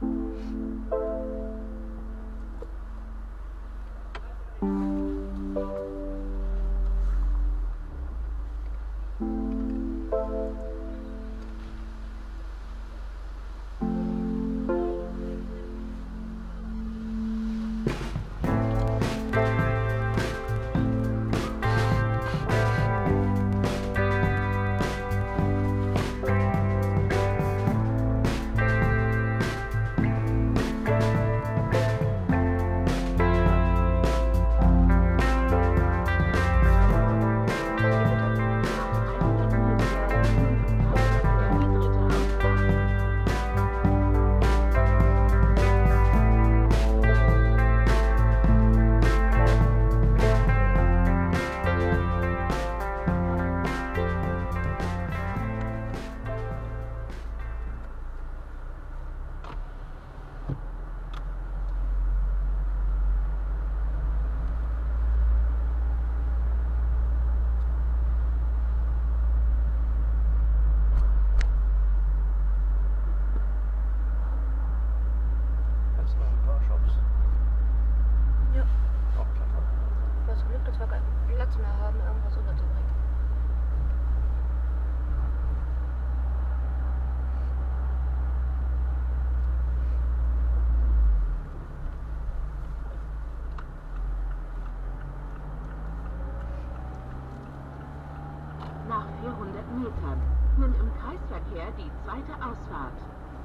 Nach 400 Metern nimmt im Kreisverkehr die zweite Ausfahrt.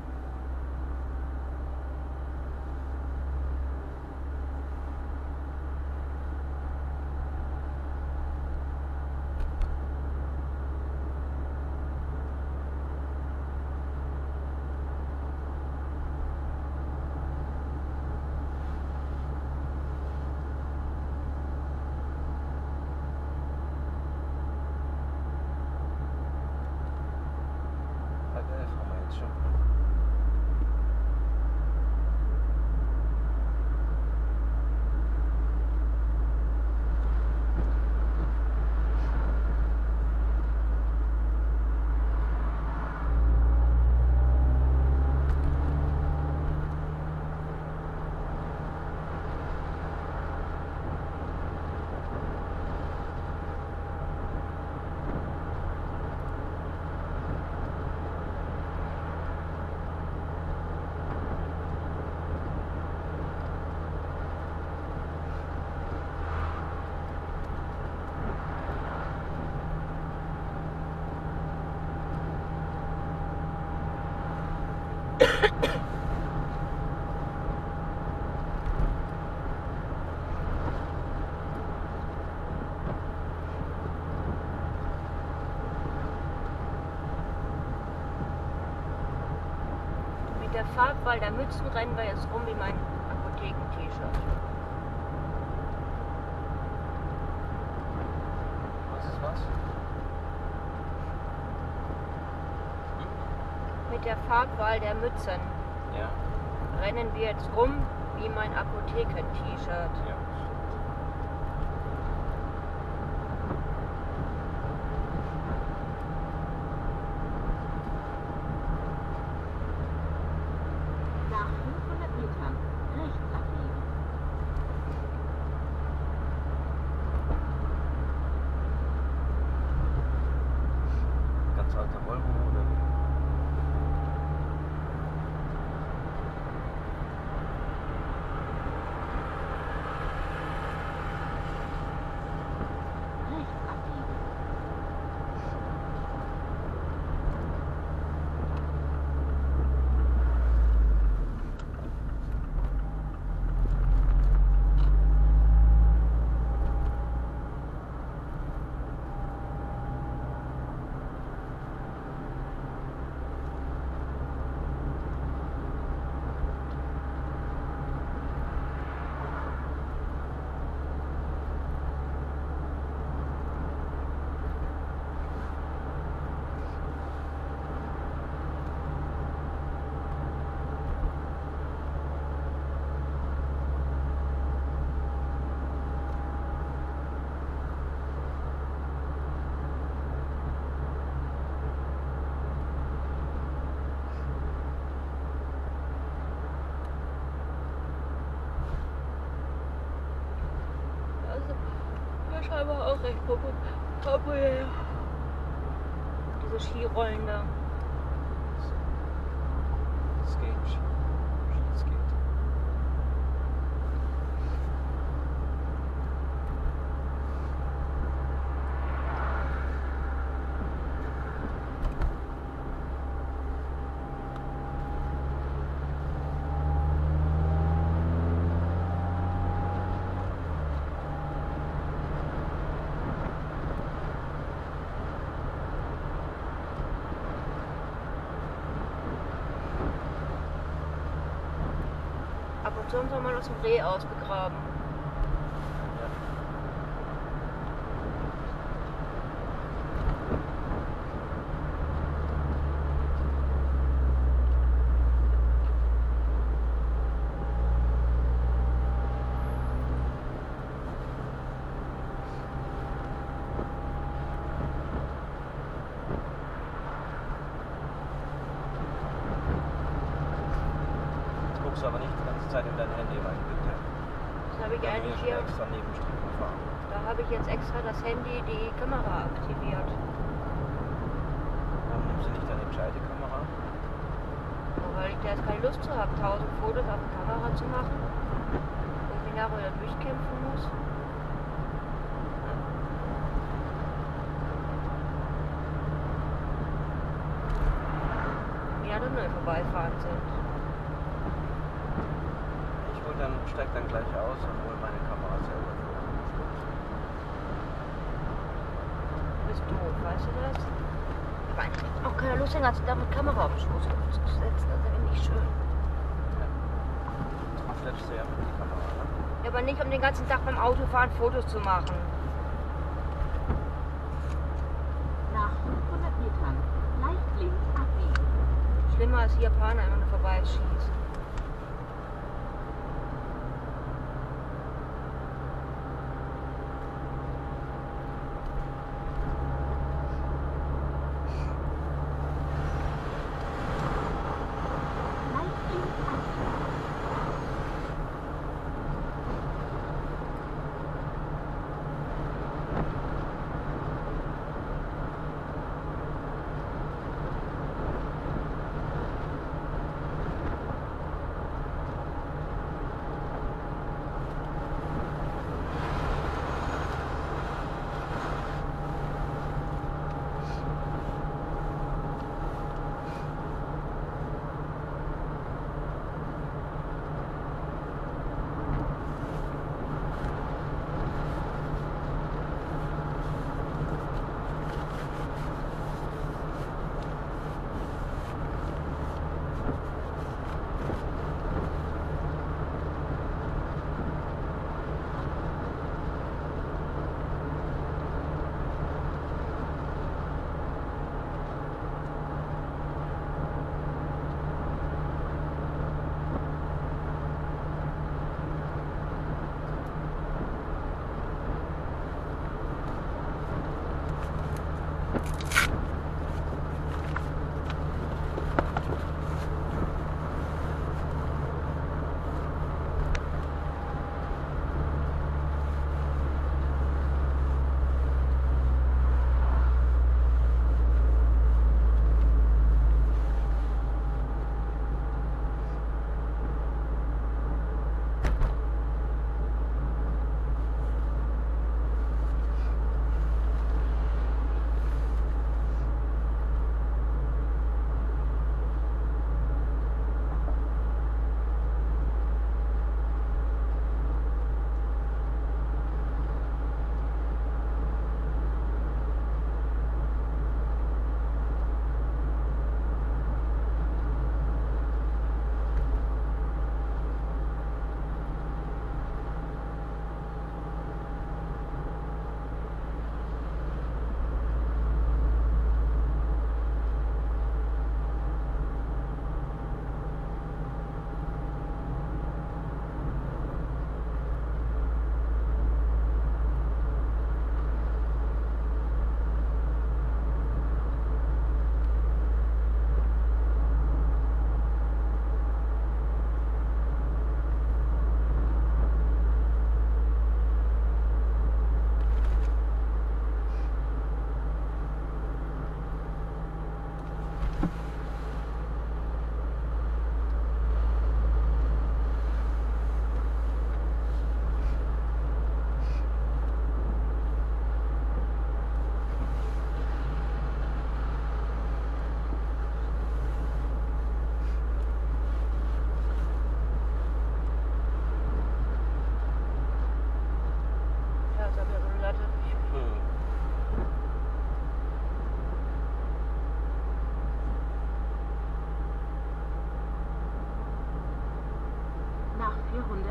Mit der Farbwahl der Mützen rennen wir jetzt rum wie mein Apotheken-T-Shirt. Was ist was? Mit der Farbwahl der Mützen Ja. rennen wir jetzt rum wie mein Apotheken-T-Shirt. Ja. Nach 500 Metern rechts abbiegen. Ganz alter Volvo oder wie? scheinbar auch recht populär. Diese Skirollen da. Skate. Ab und zu haben sie mal aus dem Reh ausgegraben. Ja. Jetzt guckst du aber nicht die ganze Zeit in dein Handy rein, bitte. Das habe ich Wenn wir eigentlich hier hier. extra Nebenstrecken fahren. Da habe ich jetzt extra das Handy, die Kamera aktiviert. Warum nimmst du nicht deine gescheite Kamera? Nur weil ich da jetzt keine Lust zu habe, 1000 Fotos auf die Kamera zu machen. Wo ich mich nachher wieder durchkämpfen muss. Wie an der Null vorbeifahren sind. Steig dann gleich aus und hol meine Kamera selber. Du bist doof, weißt du das? Ich habe eigentlich auch keine Lust, den ganzen Tag mit Kamera auf den Schoß zu setzen. Das ist ja nicht schön. Du schleppst ja mit die Kamera, ne? Ja, aber nicht, um den ganzen Tag beim Autofahren Fotos zu machen. Nach 500 Metern leicht links abbiegen. Schlimmer als die Japaner immer nur vorbeischießen.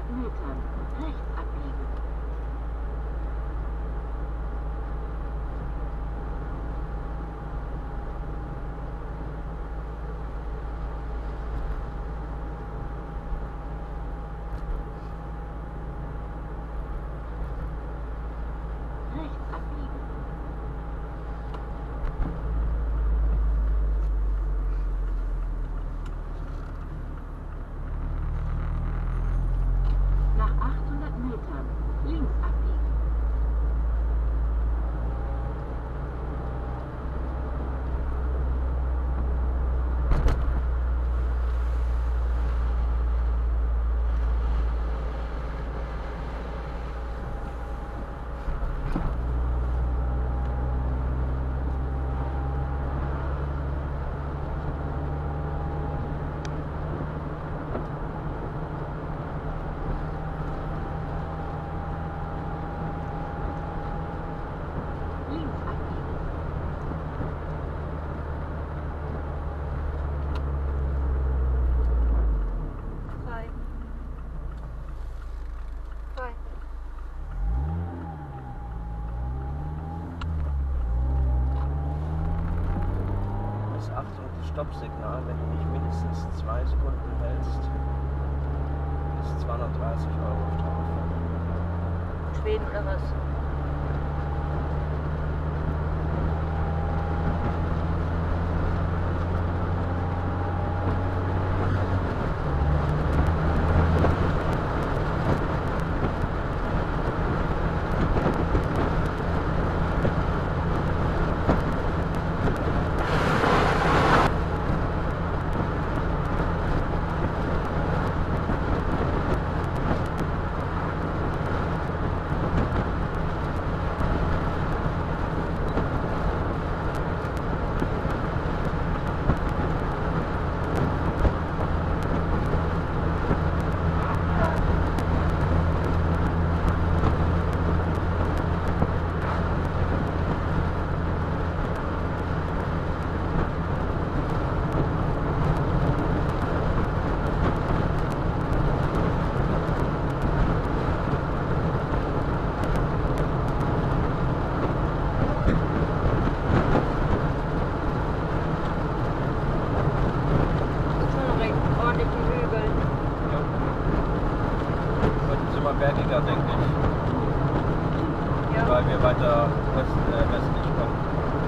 Metern rechts abbiegen. Rechts abbiegen. Nach 800 Metern links abbiegen. Links abbiegen. Frei. Frei. Das Achtung, das Stoppsignal, wenn du nicht mindestens 2 Sekunden hältst, ist 230 € Strafe. Schweden oder was? Schon recht ordentliche Hügel. Ja. Heute sind wir bergiger, denke ich, Ja. weil wir weiter westlich kommen.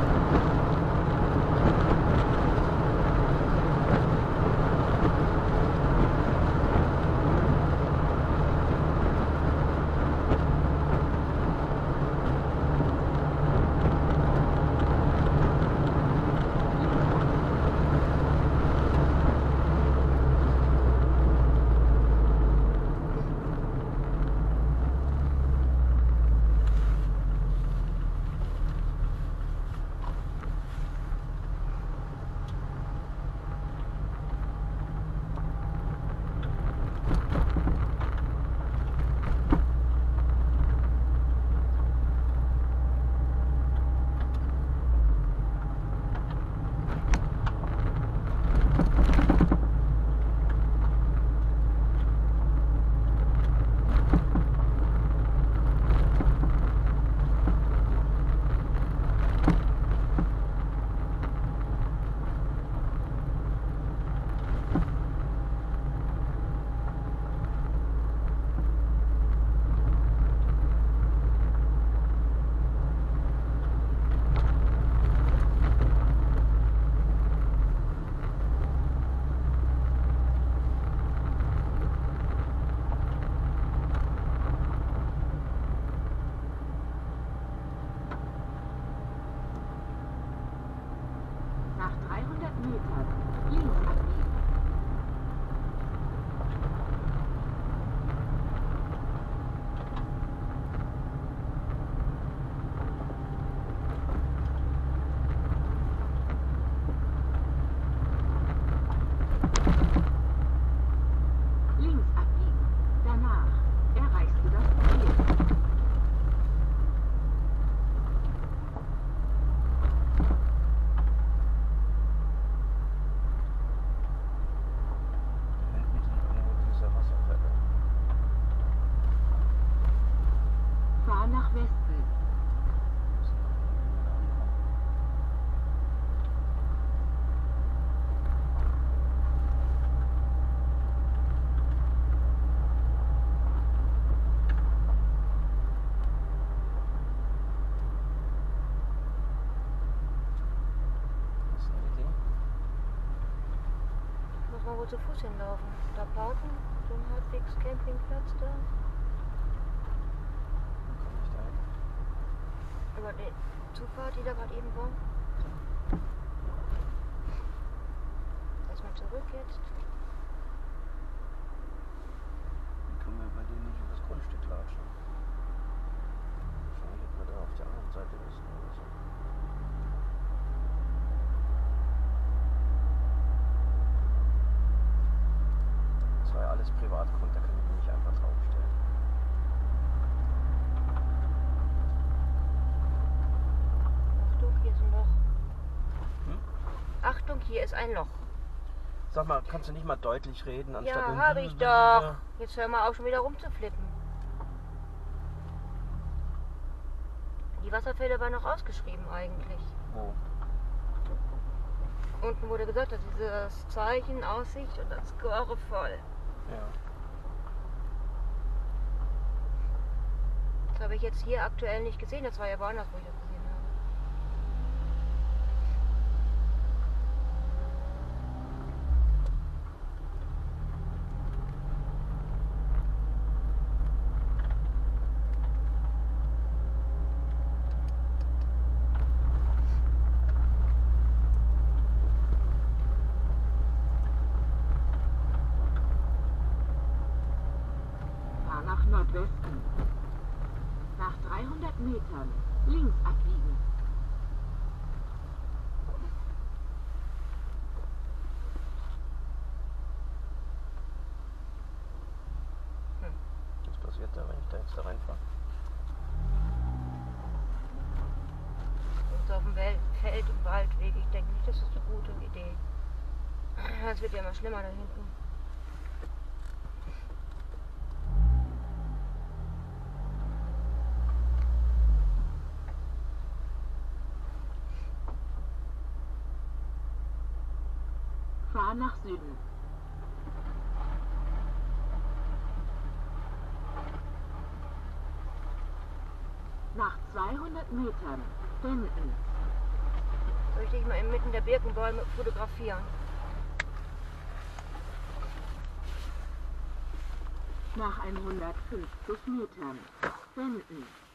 Nach 300 Metern links abbiegen. Links abbiegen. Danach erreichst du das Ziel. kann man wohl zu Fuß hinlaufen. Da parken, so ein halbwegs Campingplatz da. Dann komme ich da hin. Über die Zufahrt, die da gerade eben war. Erstmal zurück jetzt. Dann können wir bei denen nicht übers Grundstück latschen. Wahrscheinlich hätten wir da auf der anderen Seite müssen oder so. Das war ja alles Privatgrund, da kann ich mich nicht einfach draufstellen. Achtung, hier ist ein Loch. Hm? Achtung, hier ist ein Loch. Sag mal, kannst du nicht mal deutlich reden, anstatt Ja, in habe ich doch. Jetzt hör mal auf, schon wieder rumzuflippen. Die Wasserfälle waren noch ausgeschrieben eigentlich. Wo? Unten wurde gesagt, dass dieses Zeichen, Aussicht und das Score voll. Ja. Das habe ich jetzt hier aktuell nicht gesehen. Das war ja woanders, wo ich das gesehen habe. Fahr nach Nordwesten. Nach 300 Metern links abbiegen. Was passiert da, wenn ich da jetzt da reinfahre? Und auf dem Feld- und Waldweg. Ich denke nicht, das ist eine gute Idee. Es wird ja immer schlimmer da hinten. Fahr nach Süden. Nach 200 Metern wenden. Soll ich dich mal inmitten der Birkenbäume fotografieren? Nach 150 Metern wenden.